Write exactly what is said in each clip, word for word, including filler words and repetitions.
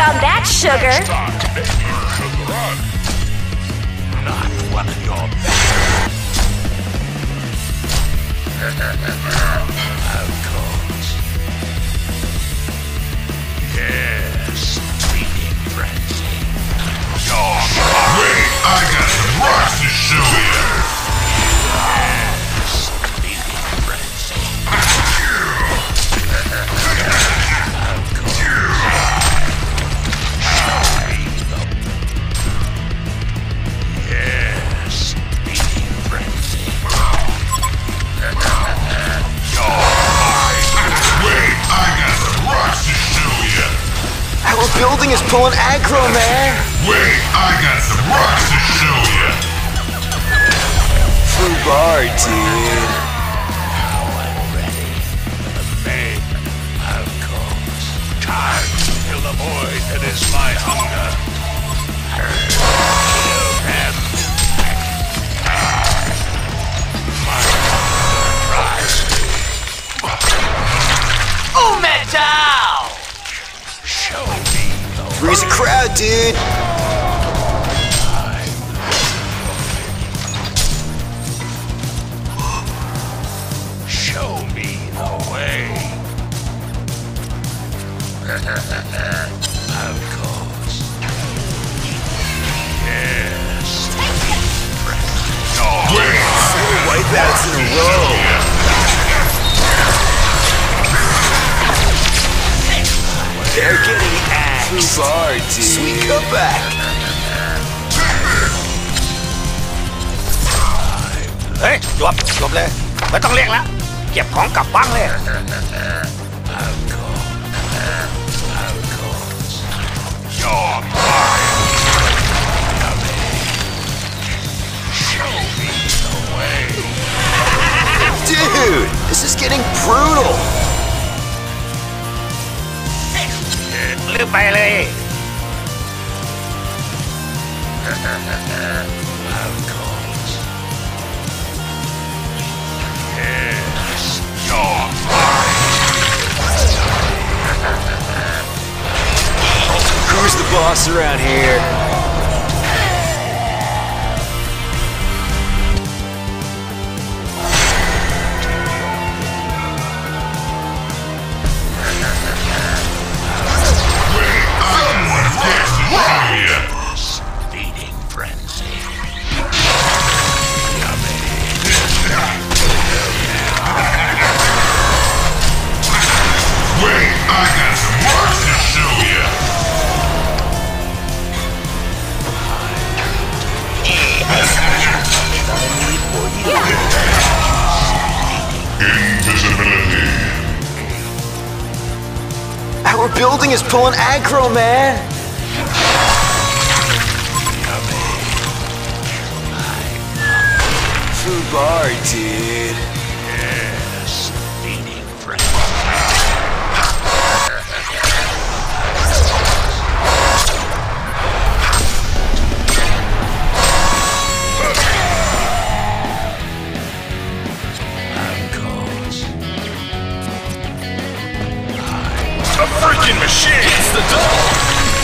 on that, sugar. Not one of your Of course. Yes, feeding frenzy. Wait, I got some rocks to show you. Yes, feeding frenzy. Of course. Yes, feeding frenzy. Wait, I got some rocks to show you. Our building is pulling aggro, man. Wait, I got some rocks to show you. True bar, dude. Now I'm ready for the main, of course. Time to fill the void that is my hunger. Kill them. My hunger drives me. Oh, metal! Show me the Three's a crowd, dude. Show me the way. Of course. Yes. Wait, Four wipeouts in a row. They're getting axed. True bar, dude. Sweet comeback. เฮ้ยจบจบเลยไม่ต้องเรียกแล้วเก็บของกลับบ้านเลย Of course. Of course. You're mine. Show me the way. Dude, this is getting brutal. ลืมไปเลย Of course. Yes. You're mine. Who's the boss around here? someone gets to show you. Feeding frenzy. Wait, I got some rocks to show you. Invisibility. Our building is pulling aggro, man. True bar, dude. Yes. Feeding frenzy. Of course. A freaking machine! It's the dog!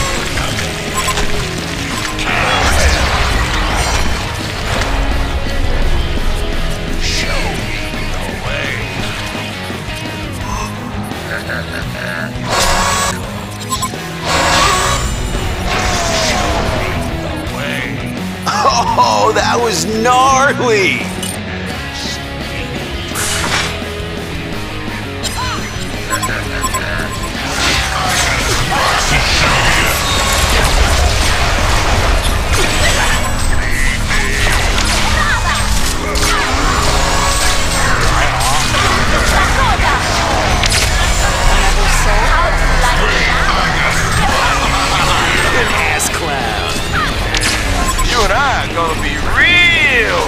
Show me the way. Show me the way. Oh, that was gnarly. An ass clown. You and I are gonna be real!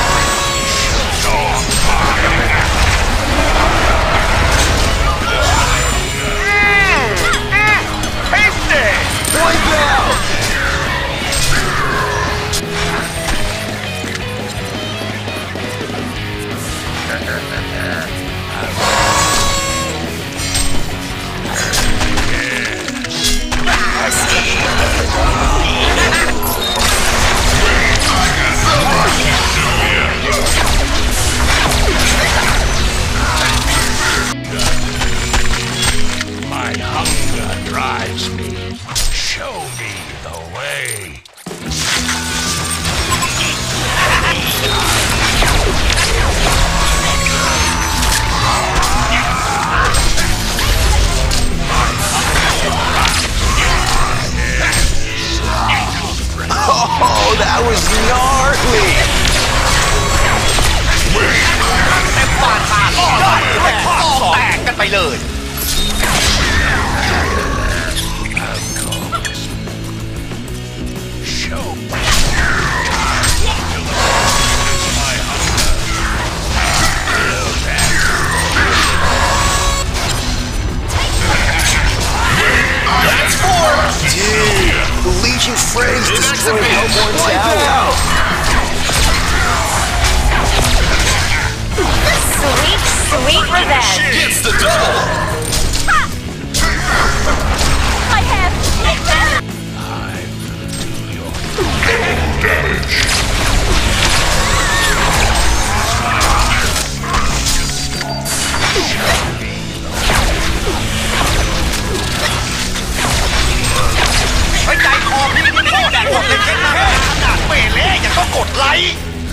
Wipe out. My hunger drives me. Show me the way. Oh, that was gnarly! เต็มปากปากก็ได้ข้อสองแตกกันไปเลย Show me. That's four! Dude, the Legion Phrase destroyed Hellborn Tower. Sweet, sweet revenge. Gets the double! I have it better. ไว้ใจคอพี่โคตรแดกกดเลยแค่นั้นขนาดเปเล่ยังต้องกดไลค์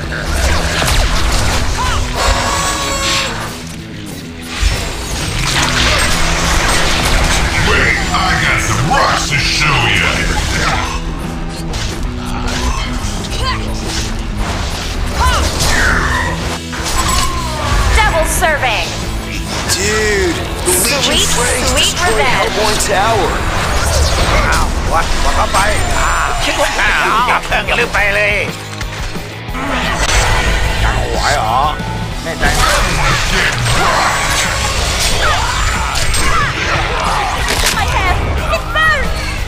Wait, I got some rocks to show you. Double serving. Dude, the Legion Sweet, Phrase sweet destroyed revenge. Hellborn Tower. อ้าววัดวัดเข้าไปอ้าวคิดว่าอ้าวอย่าเพิ่งลืมไปเลยยังไหวเหรอแน่ใจ I have it better.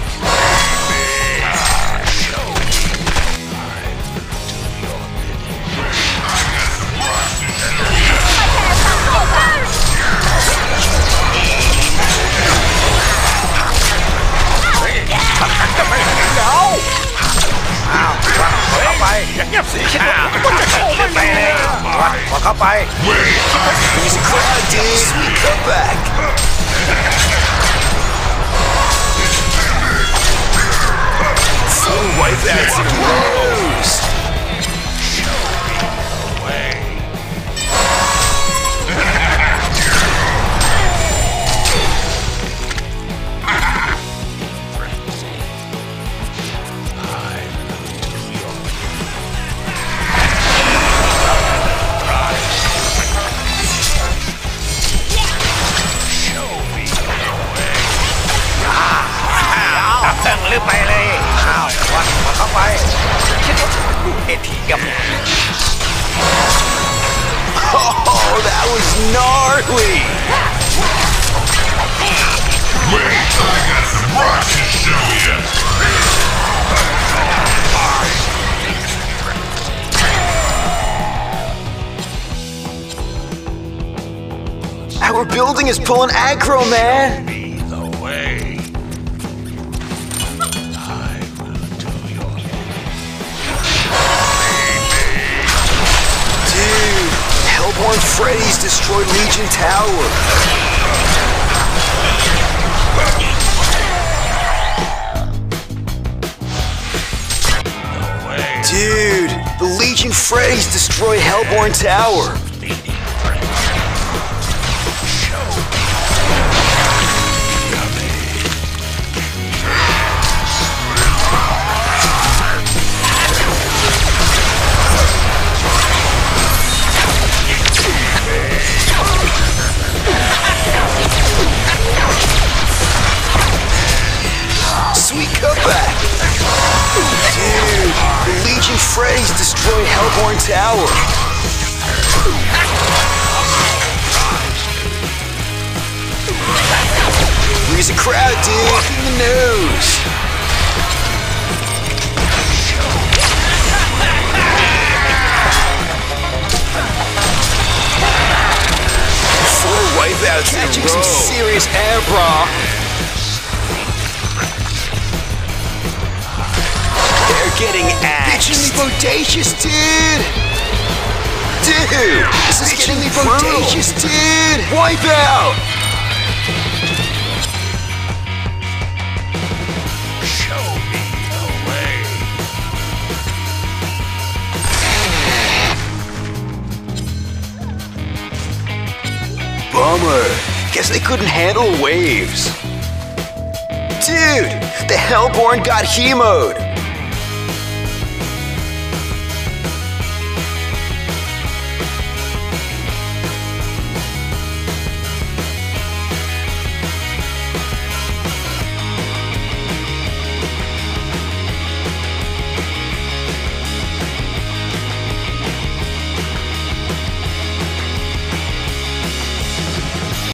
He's a crowd, dude. Sweet comeback. Full wipeouts in rows. Oh, that was gnarly! Wait, I got some rocks to show you. Our building is pulling aggro, man! Me the way. I will do your Dude, Hellborn Freddy's destroyed Legion Tower. way. Dude, the Legion Freddy's destroyed Hellborn Tower. Sweet comeback! Dude, the Legion Freddy's destroyed Hellborn Tower. Here's a crowd, dude, in the nose. Four wipeouts in a row. Some serious air, bro. getting axed. Bitchingly bodacious, dude. Dude, this is getting bodacious, dude. Wipe out. Show me the way. Bummer. Guess they couldn't handle waves. Dude, the Hellborn got hemoed.